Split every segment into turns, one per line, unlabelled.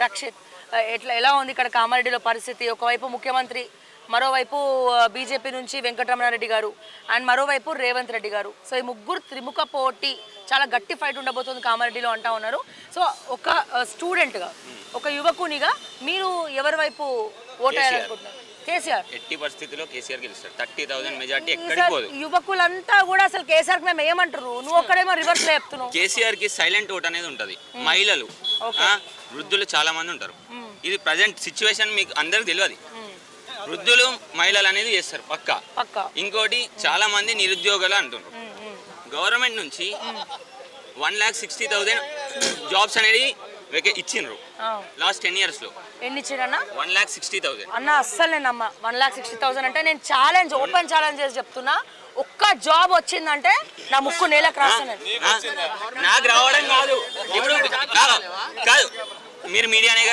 రక్షిత్ ఎలా ఉంది ఇక్కడ కామారెడ్డిలో పరిస్థితి? ఒకవైపు ముఖ్యమంత్రి, మరోవైపు బీజేపీ నుంచి వెంకటరమణారెడ్డి గారు అండ్ మరోవైపు రేవంత్ రెడ్డి గారు. సో ఈ ముగ్గురు త్రిముఖ పోటీ చాలా గట్టి ఫైట్ ఉండబోతుంది కామారెడ్డిలో అంటా ఉన్నారు. సో ఒక స్టూడెంట్గా, ఒక యువకునిగా మీరు ఎవరి వైపు ఓటు వేయాలనుకుంటున్నారు? కేసీఆర్.
ఎట్టి పరిస్థితిలో కేసీఆర్ గెలుస్తారు. 30,000 మెజార్టీ ఎక్కడికి పోదు.
యువకులంతా కూడా అసలు కేసీఆర్ మేము ఏమంటారు, నువ్వు ఒక్కడేమో రివర్స్ లో చెప్తున్నావు.
కేసీఆర్ కి సైలెంట్ ఓట్ అనేది ఉంటది. మహిళలు, వృద్ధులు చాలా మంది ఉంటారు. ఇది ప్రజెంట్ సిచ్యువేషన్ మీకు అందరికి తెలియదు. వృద్ధులు, మహిళలు అనేది చేస్తారు పక్కా. ఇంకోటి చాలా మంది నిరుద్యోగులు అంటున్నారు. గవర్నమెంట్ నుంచి 1,60,000 జాబ్స్ అనేది ఇచ్చిండ్రు లాస్ట్ 10 years లో.
ఎన్ని ఇచ్చిరన్నా?
1,60,000
అన్న. అస్సలు నేను నమ్మ 1,60,000 అంటే నేను ఛాలెంజ్, ఓపెన్ ఛాలెంజ్ చేసి చెప్తున్నా, ఒక్క జాబ్ వచ్చిందంటే నా ముక్కు నేలకు రాస్తాను.
నాకు రావడం కాదు. ఇప్పుడు కాదు, మీరు మీడియానేగా,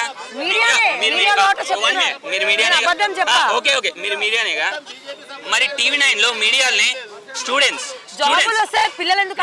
మీరు మీడియానేగా, ఓకే మీరు మీడియానేగా. మరి TV9 లో మీడియానే స్టూడెంట్స్
పిల్లలు ఎందుకు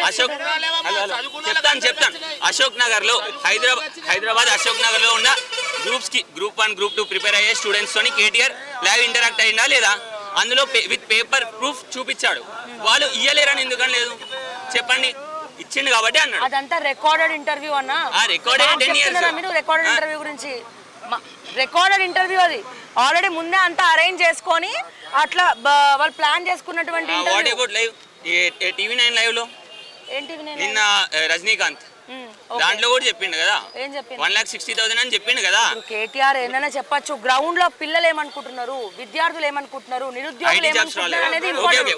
చెప్తాను. అశోక్ నగర్ లో హైదరాబాద్ అశోక్ నగర్ లో ఉన్న గ్రూప్స్ కి గ్రూప్ 1 గ్రూప్ 2 ప్రిపేర్ అయ్యే స్టూడెంట్స్ తోని కేటీఆర్ లైవ్ ఇంటరాక్ట్ అయిందా లేదా? అందులో విత్ పేపర్ ప్రూఫ్ చూపించాడు. వాళ్ళు ఇయ్యలేరని ఎందుకని లేదు చెప్పండి? ఇచ్చిండు కాబట్టి అన్నాడు.
అదంతా రికార్డెడ్ ఇంటర్వ్యూ అన్నా. మీరు రికార్డెడ్ ఇంటర్వ్యూ గురించి, రికార్డెడ్ ఇంటర్వ్యూ అది ఆల్రెడీ ముందే అంతా అరేంజ్ చేసుకొని అట్లా వాళ్ళు ప్లాన్ చేసుకున్నటువంటి
TV9 లైవ్ లో నిన్న రజనీకాంత్ దాంట్లో కూడా చెప్పిండు కదా, 1,60,000 అని చెప్పిండు కదా.
కేటీఆర్ ఏమైనా చెప్పచ్చు. గ్రౌండ్ లో పిల్లలు ఏమనుకుంటున్నారు, విద్యార్థులు ఏమనుకుంటున్నారు, నిరుద్యోగులు ఏమనుకుంటున్నారు అనేది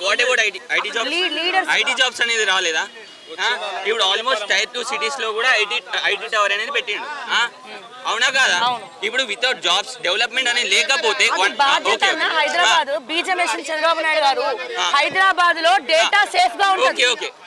ఐటీ జాబ్స్ అనేది రాలేదా? ఇప్పుడు ఆల్మోస్ట్ టైర్ 2 సిటీస్ లో కూడా ఐటీ టవర్ అనేది పెట్టిండు. అవునా కాదా? ఇప్పుడు వితౌట్ జాబ్స్ డెవలప్మెంట్ అనేది లేకపోతే
హైదరాబాద్ బీజేపీ చంద్రబాబు నాయుడు గారు హైదరాబాద్ లో డేటా సేఫ్ గా ఉంటుంది.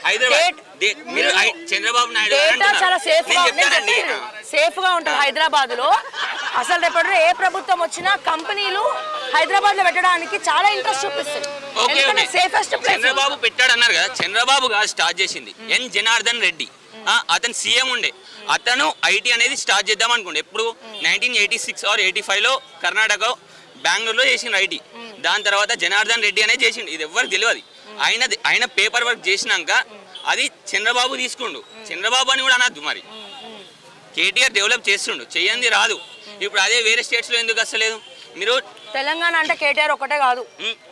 చంద్రబాబు నాయుడు
చాలా సేఫ్ గా ఉంటుంది హైదరాబాద్ లో. అసలు రేపటి ఏ ప్రభుత్వం వచ్చినా కంపెనీలు హైదరాబాద్ లో పెట్టడానికి చాలా ఇంట్రెస్ట్ చూపిస్తాయి.
చంద్రబాబు పెట్టాడు అన్నారు కదా, చంద్రబాబు గారు స్టార్ట్ చేసింది ఎన్ జనార్దన్ రెడ్డి. అతను సీఎం ఉండే, అతను ఐటీ అనేది స్టార్ట్ చేద్దాం అనుకోండి. ఎప్పుడు 1986 or 85 లో కర్ణాటక బెంగళూరులో చేసిండు ఐటీ. దాని తర్వాత జనార్దన్ రెడ్డి అనేది చేసిండు. ఇది ఎవరికి తెలియదు. ఆయన పేపర్ వర్క్ చేసినాక అది చంద్రబాబు తీసుకుండు. చంద్రబాబు అని కూడా అనద్దు. మరి కేటీఆర్ డెవలప్ చేస్తుండు, చెయ్యంది రాదు. ఇప్పుడు అదే వేరే స్టేట్స్ లో ఎందుకు వస్తలేదు? మీరు
తెలంగాణ అంటే కేటీఆర్ ఒకటే కాదు,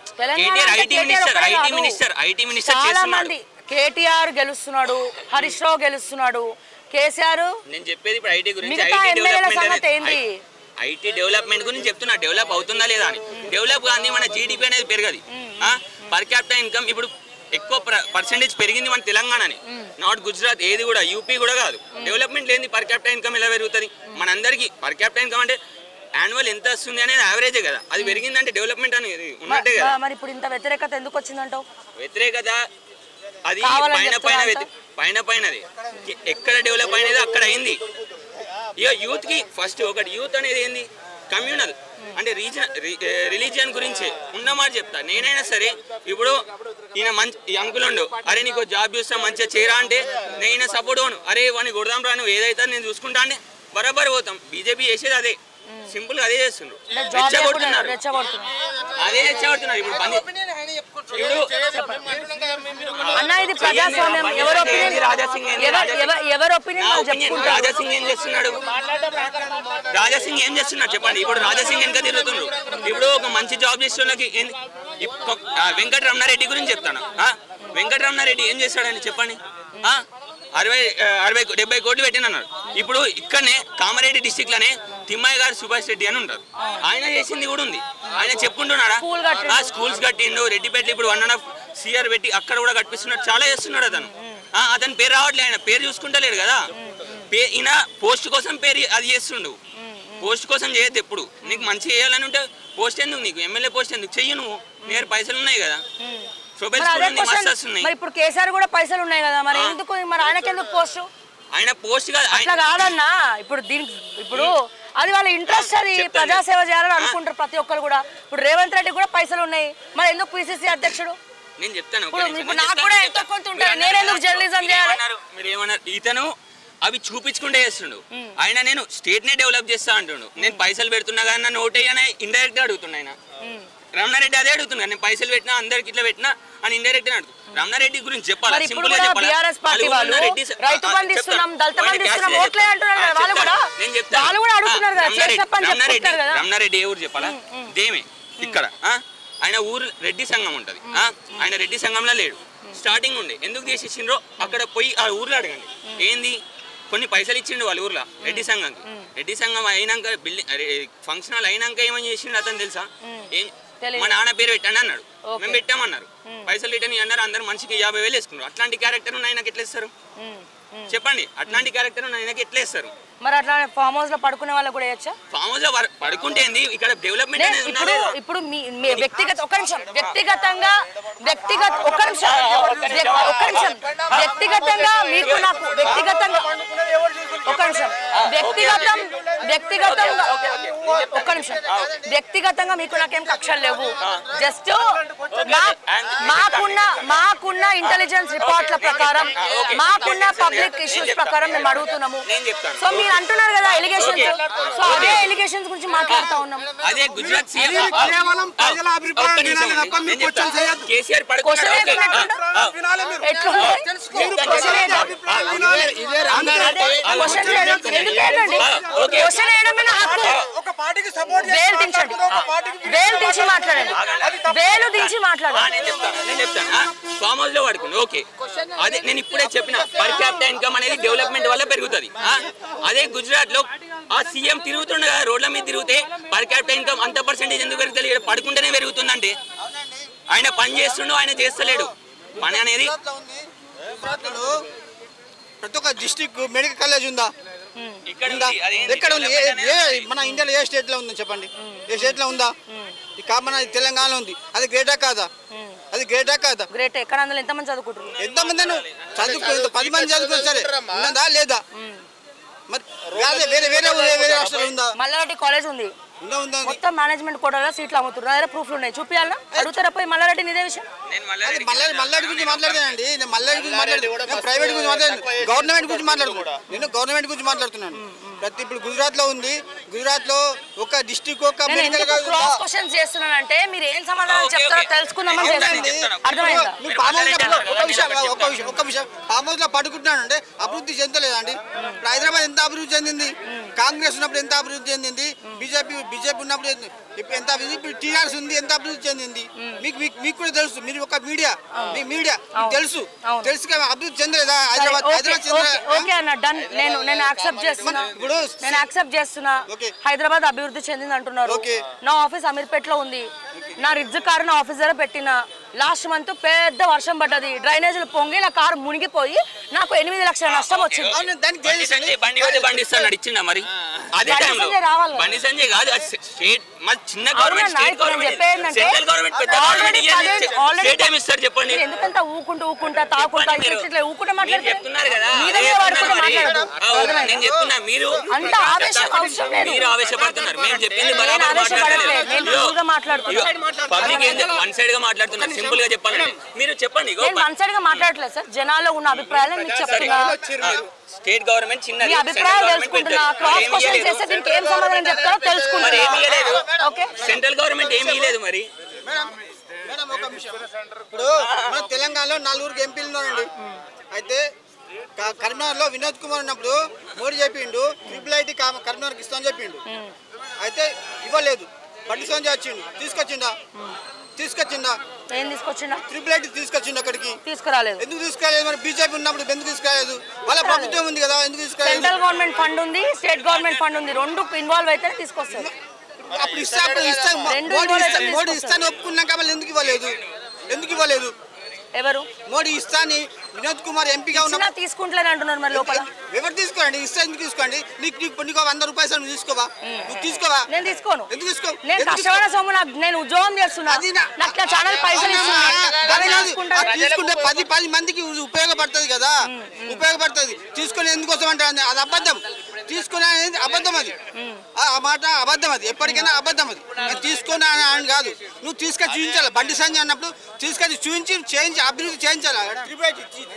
ఐటీ మినిస్టర్
చాలా మంది. కేటీఆర్ గెలుస్తున్నాడు, హరీష్ రావు గెలుస్తున్నాడు, కేసీఆర్.
నేను చెప్పేది ఇప్పుడు ఐటీ గురించి, ఐటీ డెవలప్మెంట్ గురించి చెప్తున్నా. డెవలప్ అవుతుందా లేదా అని. డెవలప్ కానీ మన జీడిపి అనేది పెరగదు. పర్ క్యాపిటల్ ఇన్కమ్ ఇప్పుడు ఎక్కువ పర్సెంటేజ్ పెరిగింది మన తెలంగాణని, నాట్ గుజరాత్, ఏది కూడా యూపీ కూడా కాదు. డెవలప్మెంట్ లేని పర్ క్యాపిటల్ ఇన్కమ్ ఎలా పెరుగుతుంది? మనందరికీ పర్ క్యాపిటల్ ఇన్కమ్ అంటే యాన్యువల్ ఎంత వస్తుంది అనేది యావరేజే కదా. అది పెరిగిందంటే డెవలప్మెంట్ అనేది ఉన్నట్టే కదా.
మరి ఇప్పుడు ఇంత వ్యతిరేకత ఎందుకు వచ్చిందంటావు?
వ్యతిరేకత అది పైనది ఎక్కడ డెవలప్ అయినది అక్కడ అయింది. ఇక యూత్ కి ఫస్ట్ ఒకటి, యూత్ అనేది ఏంది? కమ్యూనల్ అంటే రిలీజియన్ గురించి ఉన్నమాట చెప్తా. నేనైనా సరే ఇప్పుడు ఈయన మంచి అంకులుండు, అరే నీకు జాబ్ చూస్తా మంచిగా చేయరా అంటే నేను సపోర్ట్ అవ్వను. అరే వాడిని కొడదాం రా, నువ్వు ఏదైతే నేను చూసుకుంటా అంటే బరాబర్ పోతాం. బీజేపీ చేసేది అదే, సింపుల్ గా అదే చేస్తున్నారు. రెచ్చగొడుతున్నారు. అదే రెచ్చగొడుతున్నారు. ఇప్పుడు
అన్న ఇది ప్రజాస్వామ్యం.
రాజాసింగ్ ఏం చేస్తున్నాడు? రాజాసింగ్ ఏం చేస్తున్నాడు చెప్పండి. ఇప్పుడు రాజాసింగ్ ఎంత తిరుగుతున్నారు. ఇప్పుడు ఒక మంచి జాబ్ చేసే వాళ్ళకి వెంకటరమణారెడ్డి గురించి చెప్తాను. వెంకటరమణారెడ్డి ఏం చేస్తాడని చెప్పండి. 60-70 కోట్లు పెట్టినన్నారు. ఇప్పుడు ఇక్కడనే కామారెడ్డి డిస్టిక్ లోనే తిమ్మయ్య గారు సుభాష్ రెడ్డి అని ఉంటారు. ఆయన చేసింది కూడా ఉంది. ఆయన చెప్పుకుంటున్నాడా? స్కూల్స్ కట్టిండు. రెడ్డిపేటలో ఇప్పుడు 1.5 CR పెట్టి అక్కడ కూడా కట్టిస్తున్నాడు. చాలా చేస్తున్నాడు అతను. అతని పేరు రావట్లేదు. ఆయన పేరు చూసుకుంటలేడు కదా. ఈయన పోస్ట్ కోసం పేరు అది చేస్తుండు. పోస్ట్ కోసం చేయొద్దు. ఎప్పుడు నీకు మంచి చేయాలని ఉంటే పోస్ట్ ఎందుకు? నీకు ఎమ్మెల్యే పోస్ట్ ఎందుకు చెయ్యి? నువ్వు నేరు పైసలు ఉన్నాయి కదా.
ఇప్పుడు కేసీఆర్ కూడా పైసలు ఉన్నాయి కదా, మరి ఎందుకు మరి ఆయనకి ఎందుకు పోస్ట్?
ఆయన పోస్ట్
అట్లా కాదన్నా. ఇప్పుడు దీనికి ఇప్పుడు అది వాళ్ళ ఇంట్రెస్ట్, అది ప్రజాసేవ చేయాలని అనుకుంటారు ప్రతి ఒక్కరు కూడా. ఇప్పుడు రేవంత్ రెడ్డి కూడా పైసలు ఉన్నాయి, మరి ఎందుకు PCC అధ్యక్షుడు?
నేను చెప్తాను.
నాకు కూడా ఎంతో కొంత ఉంటాయి, నేను ఎందుకు జర్నలిజం చేయాలి?
మీరు ఏమన్నారు? ఇతను అవి చూపించుకుంటే చేస్తుండు. ఆయన నేను స్టేట్ నే డెవలప్ చేస్తా అంటుండు. నేను పైసలు పెడుతున్నా కానీ నన్ను ఓటేయని ఇండైరెక్ట్ గా అడుగుతున్నా ఆయన. రమణారెడ్డి అదే అడుగుతున్నారు, నేను పైసలు పెట్టినా అందరికి ఇట్లా పెట్టినా అని ఇండైరెక్ట్ గా అడుగుతున్నా. రమణారెడ్డి గురించి చెప్పాలి, సింపుల్ గా చెప్పాలి. రమణారెడ్డి ఏ ఊరు చెప్పాలా? దేమే ఇక్కడ ఆయన ఊరు రెడ్డి సంఘం ఉంటది. ఆయన రెడ్డి సంఘంలో లేడు, స్టార్టింగ్ ఉండే. ఎందుకు చేసేసిండ్రో అక్కడ పోయి ఆ ఊర్లో అడగండి. ఏంది కొన్ని పైసలు ఇచ్చిండు వాళ్ళ ఊర్లో రెడ్డి సంఘంకి. రెడ్డి సంఘం అయినాక బిల్డింగ్ ఫంక్షన్ హాల్ అయినాక ఏమని చేసిండు అతను తెలుసా? మా నాన్న పేరు పెట్టండి అన్నాడు, మేము పెట్టామన్నారు. పైసలు రిటర్న్ అన్నారు, అందరు మనిషికి 50,000 వేసుకున్నారు. అట్లాంటి క్యారెక్టర్ ఆయనకి ఎట్లా ఇస్తారు చెప్పండి? అట్లాంటి క్యారెక్టర్ ఆయనకి ఎట్లా ఇస్తారు?
మరి అట్లా ఫామ్ హౌస్ లో పడుకునే వాళ్ళకి కూడా వేయచ్చా?
ఫామ్ హౌస్ లో పడుకుంటే ఇక్కడ డెవలప్మెంట్ అనేది
ఇప్పుడు మీ వ్యక్తిగత ఒక నిమిషం వ్యక్తిగతంగా మీకు నాకు వ్యక్తిగతంగా ఒక నిమిషం వ్యక్తిగతంగా మీకు నాకేం కక్షలు లేవు. జస్ట్ మాకున్న ఇంటెలిజెన్స్ రిపోర్ట్ల ప్రకారం మాకున్న పబ్లిక్ ఇష్యూస్ ప్రకారం మేము అడుగుతున్నాము. సో మీరు అంటున్నారు కదా ఎలిగేషన్స్, సో అదే ఎలిగేషన్స్ గురించి మాట్లాడుతా ఉన్నాం.
అదే గుజరాత్ సీఎం ఫామ్ హౌస్ లో పడుకుంది. ఓకే, అదే నేను ఇప్పుడే చెప్పిన పర్ క్యాపిటల్ ఇన్కమ్ అనేది డెవలప్మెంట్ వల్ల పెరుగుతుంది. అదే గుజరాత్ లో ఆ సీఎం తిరుగుతుండే కదా రోడ్ల మీద తిరిగితే పర్ క్యాపిటల్ ఇన్కమ్ అంత పర్సెంటేజ్ ఎందుకు పెరుగుతుంది? ఇక్కడ పడుకుంటేనే పెరుగుతుందంటే ఆయన పని చేస్తుండో ఆయన చేస్తలేడు పని అనేది.
ప్రతి ఒక్క డిస్ట్రిక్ట్ మెడికల్ కాలేజ్ ఉందా? ఎక్కడ ఉంది? మన ఇండియాలో ఏ స్టేట్ లో ఉందని చెప్పండి, ఏ స్టేట్ లో ఉందా? మన తెలంగాణలో ఉంది. అది గ్రేటా కాదా? అది గ్రేటా కాదా?
గ్రేట్. ఎక్కడ అందులో ఎంతమంది చదువుకుంటారు?
ఎంతమంది చదువుకో 10 మంది చదువుకున్నారు సరే, ఉన్నదా లేదా? మరి వేరే రాష్ట్రాలు ఉందా?
మల్లారెడ్డి కాలేజ్ ఉంది, మొత్తం మేనేజ్మెంట్ కోటాలో సీట్లు అమ్ముతున్నారు. అదే ప్రూఫ్లు ఉన్నాయి, చూపియాలా? అడుగుతారా పోయి మల్లారెడ్డి ఇదే విషయం?
మల్లారెడ్డి గురించి మాట్లాడతానండి, నేను మల్లారెడ్డి గురించి మాట్లాడుతున్నాను, ప్రైవేట్ గురించి మాట్లాడాను, గవర్నమెంట్ గురించి మాట్లాడుతున్నాను. నేను గవర్నమెంట్ గురించి మాట్లాడుతున్నాను. ప్రతి ఇప్పుడు గుజరాత్ లో ఉంది, గుజరాత్ లో ఒక డిస్ట్రిక్ట్ ఒక మెడికల్
క్రాస్ క్వశ్చన్స్ చేస్తున్నానంటే మీరు ఏం సమాధానం చెప్తారో తెలుసుకుందామని చేస్తున్నాను. అర్థమైందా?
ఒక విషయం ఫామ్ హౌస్ లో పడుకుంటున్నాను అంటే అభివృద్ధి చెందలేదండి. ఇప్పుడు హైదరాబాద్ ఎంత అభివృద్ధి చెందింది? కాంగ్రెస్ ఉన్నప్పుడు ఎంత అభివృద్ధి చెందింది? బీజేపీ ఉన్నప్పుడు ఎంత అభివృద్ధి? ఇప్పుడు టీఆర్ఎస్ ఉంది, ఎంత అభివృద్ధి చెందింది? మీకు కూడా తెలుసు, మీరు ఒక మీడియా తెలుసు అభివృద్ధి చెందలేదా హైదరాబాద్?
నేను యాక్సెప్ట్ చేస్తున్నా హైదరాబాద్ అభివృద్ధి చెందింది అంటున్నారు. నా ఆఫీస్ అమీర్పేటలో ఉంది, నా రిడ్జ్ కారు నా ఆఫీస్ దగ్గర పెట్టిన. లాస్ట్ మంత్ పెద్ద వర్షం పడ్డది, డ్రైనేజీలు పొంగి నా కారు మునిగిపోయి నాకు 8 లక్షల నష్టం వచ్చింది. ఎందుకంటే ఊకుంటా తాకుంటా ఊకుంటా మాట్లాడుతున్నారు కదా. అంత ఆవేశం అవసరం లేదు.
సింపుల్ గా చెప్పాలంటే మీరు చెప్పండి.
వన్ సైడ్ గా మాట్లాడట్లేదు సార్, జనాల్లో ఉన్న అభిప్రాయాలను మీకు చెప్తున్నా.
స్టేట్ గవర్నమెంట్ చిన్నది,
అభిప్రాయాలు తెలుసుకుంటున్నా. క్రాస్ క్వశ్చన్ చేస్తే దీనికి ఏం సమాధానం చెప్తారో తెలుసుకుంటున్నా.
సెంట్రల్ గవర్నమెంట్ ఏమీ లేదు మరి.
ఇప్పుడు మన తెలంగాణలో 4 ఎంపీలు ఉన్నారండి. అయితే కరీంనగర్ లో వినోద్ కుమార్ ఉన్నప్పుడు మోడీ చెప్పిండు IIIT కరీంనగర్కి ఇస్తామని చెప్పిండు. అయితే ఇవ్వలేదు. బండి సంజయ్ వచ్చిండు, తీసుకొచ్చిండా?
ఏం తీసుకొచ్చిండా?
IIIT తీసుకొచ్చిండు. అక్కడికి
తీసుకురాలేదు.
ఎందుకు తీసుకురాలేదు? మరి బీజేపీ ఉన్నప్పుడు ఎందుకు తీసుకురాలేదు? వాళ్ళ ప్రభుత్వం ఉంది కదా, ఎందుకు తీసుకురాలేదు?
సెంట్రల్ గవర్నమెంట్ ఫండ్ ఉంది, స్టేట్ గవర్నమెంట్ ఫండ్ ఉంది, రెండు ఇన్వాల్వ్ అయితే తీసుకొస్తారు.
అప్పుడు మోడీ ఇస్తాను ఒప్పుకున్నాక మళ్ళీ ఎందుకు ఇవ్వలేదు?
ఎవరు
మోడీ ఇస్తాని వినోద్ కుమార్ ఎంపీగా ఉన్నా
తీసుకుంటలేని అంటున్నారు. మరి లోపల
ఎవరు తీసుకోండి? ఇస్తా ఎందుకు తీసుకోండి? నీకు 100 రూపాయలు నువ్వు తీసుకోవా? నువ్వు తీసుకోవా?
నేను తీసుకోను.
ఎందుకు తీసుకో?
నేను కష్టమైన సొమ్ము, నేను ఉద్యోగం చేస్తున్నా, నాకు ఛానల్ పైసలు
తీసుకుంటే 10 మందికి ఉపయోగపడుతుంది కదా, ఉపయోగపడుతుంది. తీసుకుని ఎందుకోసం అంటే అది అబద్ధం. తీసుకునే అనేది అబద్ధం, అది ఆ మాట అబద్ధం, అది ఎప్పటికైనా అబద్ధం. అది తీసుకుని అని కాదు, నువ్వు తీసుకొని చూపించాలి. బండి సంజయ్ అన్నప్పుడు తీసుకొని చూపించి అభివృద్ధి చేయించాలి.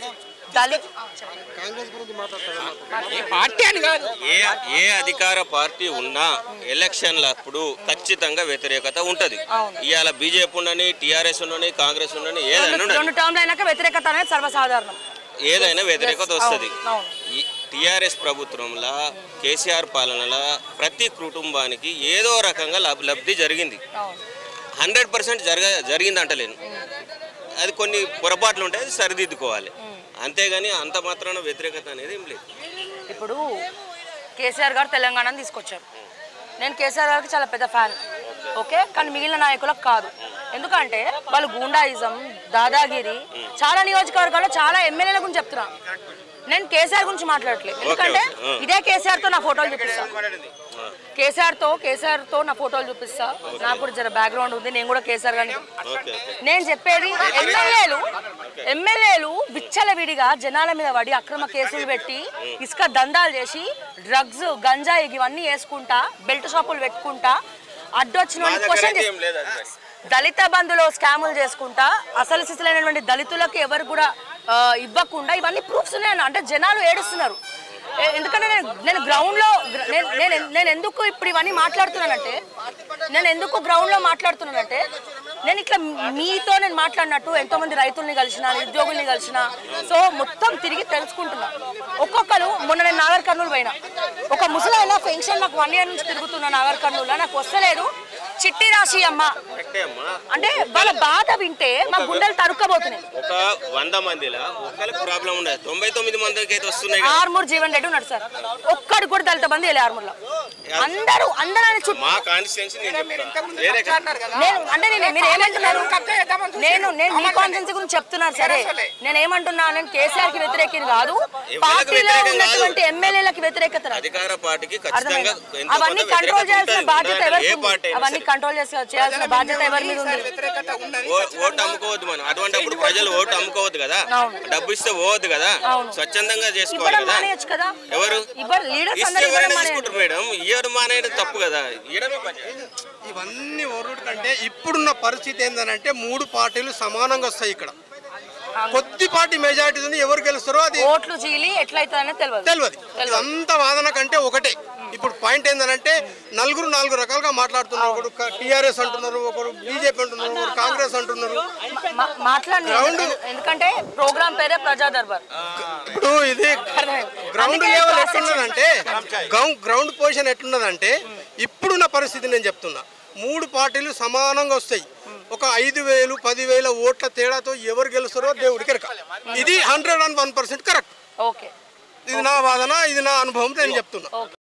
ఏ అధికార పార్టీ ఉన్నా ఎలక్షన్లప్పుడు ఖచ్చితంగా వ్యతిరేకత ఉంటది. ఇవాళ బీజేపీ ఉండని, టీఆర్ఎస్ ఉండని, కాంగ్రెస్ ఉండని,
వ్యతిరేకత అనేది సర్వసాధారణం.
ఏదైనా వ్యతిరేకత వస్తుంది. ఈ టీఆర్ఎస్ ప్రభుత్వంలో కేసీఆర్ పాలనలో ప్రతి కుటుంబానికి ఏదో రకంగా లబ్ధి జరిగింది. 100% జరిగింది అంటలేను, అది కొన్ని పొరపాట్లు ఉంటాయి, అది సరిదిద్దుకోవాలి. అంతేగాని అంత మాత్రాన వ్యతిరేకత అనేది ఏం లేదు.
ఇప్పుడు కేసీఆర్ గారు తెలంగాణను తీసుకొచ్చారు. నేను కేసీఆర్ గారికి చాలా పెద్ద ఫ్యాన్, ఓకే, కానీ మిగిలిన నాయకులకు కాదు. ఎందుకంటే వాళ్ళు గూండాయిజం, దాదాగిరి చాలా నియోజకవర్గాల్లో చాలా ఎమ్మెల్యేల గురించి చెప్తున్నా. నేను కేసీఆర్ గురించి మాట్లాడట్లేదు. ఎందుకంటే ఇదే కేసీఆర్తో నా ఫోటోలు చూపిస్తా, కేసీఆర్తో నా ఫోటోలు చూపిస్తా. నాకు కూడా జర బ్యాక్గ్రౌండ్ ఉంది, నేను కూడా కేసీఆర్ గారిని. నేను చెప్పేది ఎమ్మెల్యేలు విచ్చలవిడిగా జనాల మీద పడి అక్రమ కేసులు పెట్టి ఇసుక దందాలు చేసి డ్రగ్స్, గంజాయి ఇవన్నీ వేసుకుంటా, బెల్ట్ షాపులు పెట్టుకుంటా, అడ్డొచ్చిన క్వశ్చన్ దళిత బంధులో స్కాములు చేసుకుంటా, అసలు సిసలైనటువంటి దళితులకు ఎవరు కూడా ఇవ్వకుండా, ఇవన్నీ ప్రూఫ్స్ ఉన్నాయి. అంటే జనాలు ఏడుస్తున్నారు. ఎందుకంటే నేను గ్రౌండ్లో నేను ఎందుకు ఇప్పుడు ఇవన్నీ మాట్లాడుతున్నానంటే, నేను ఇట్లా మీతో నేను మాట్లాడినట్టు ఎంతోమంది రైతుల్ని కలిసిన, ఉద్యోగుల్ని కలిసిన, సో మొత్తం తిరిగి తెలుసుకుంటున్నా. ఒక్కొక్కరు మొన్న నేను నాగర్ కర్నూలు పోయినా, ఒక ముసలైన పెన్షన్ నాకు 1 year నుంచి తిరుగుతున్నా నాగర్ కర్నూలులో, నాకు వస్తలేదు. చిట్టి రాశి అమ్మ అంటే వాళ్ళ బాధ వింటే మా గుండెలు తరుక్కబోతున్నాయి.
ఒక 100 మందిలో ఒకరికి ప్రాబ్లం ఉండదు, 99 మందికి అయితే వస్తున్నాయి.
ఆర్మూర్ జీవన్ రెడ్డి ఉన్నాడు సార్, ఒక్కడు కూడా దళిత బంధు వెళ్ళి ఆర్మూర్లో. అందరూ
మా కాన్స్టిట్యుయెన్సీ నేను
అంటే మీరు ఏమంటున్నారు? నేను మీ కాన్స్టిట్యుయెన్సీ గురించి చెప్తున్నారు. సరే, నేను ఏమంటున్నా, నేను కేసీఆర్ కి వ్యతిరేకం కాదు, పార్టీలో ఉన్నటువంటి ఎమ్మెల్యేలకు వ్యతిరేకత.
అధికార పార్టీకి
అవన్నీ కంట్రోల్ చేయాల్సిన బాధ్యత ఎవరికి? అవన్నీ కంట్రోల్ చేయాల్సిన బాధ్యత ఎవరి మీద ఉంది?
ఓటు అమ్ముకోవద్దు మనం. అటువంటిప్పుడు ప్రజలు ఓటు అమ్ముకోవద్దు కదా, డబ్బు ఇస్తే పోవద్దు కదా, స్వచ్ఛందంగా చేసుకోవాలి కదా. ఎవరు తీసుకుంటారు మేడం? ఇయ్యడం మానేయడం తప్పు కదా.
ఇవన్నీ ఓరుడు కంటే ఇప్పుడున్న పరిస్థితి ఏంటంటే 3 పార్టీలు సమానంగా వస్తాయి. ఇక్కడ కొద్ది పార్టీ మెజారిటీ ఉంది, ఎవరు గెలుస్తారో అది
ఓట్లు చీలి ఎట్లయితే
తెలియదు. ఇదంతా వాదన కంటే ఒకటే. ఇప్పుడు పాయింట్ ఏంటంటే నలుగురు 4 రకాలుగా మాట్లాడుతున్నారు. ఒకరు టీఆర్ఎస్ అంటున్నారు, ఒకరు బీజేపీ అంటున్నారు, ఒకరు కాంగ్రెస్ అంటున్నారు.
ఎందుకంటే ప్రోగ్రామ్ పేరే ప్రజా దర్బార్.
ఇప్పుడు ఇది గ్రౌండ్ లెవెల్ ఎట్లున్నదంటే, గ్రౌండ్ పొజిషన్ ఎట్లున్నదంటే, ఇప్పుడున్న పరిస్థితి నేను చెప్తున్నా, 3 పార్టీలు సమానంగా వస్తాయి. ఒక 5,000, 10,000 ఓట్ల తేడాతో ఎవరు గెలుస్తారో దేవుడికి ఎరక. ఇది 101% కరెక్ట్.
ఓకే,
ఇది నా వాదన, ఇది నా అనుభవం, నేను చెప్తున్నా.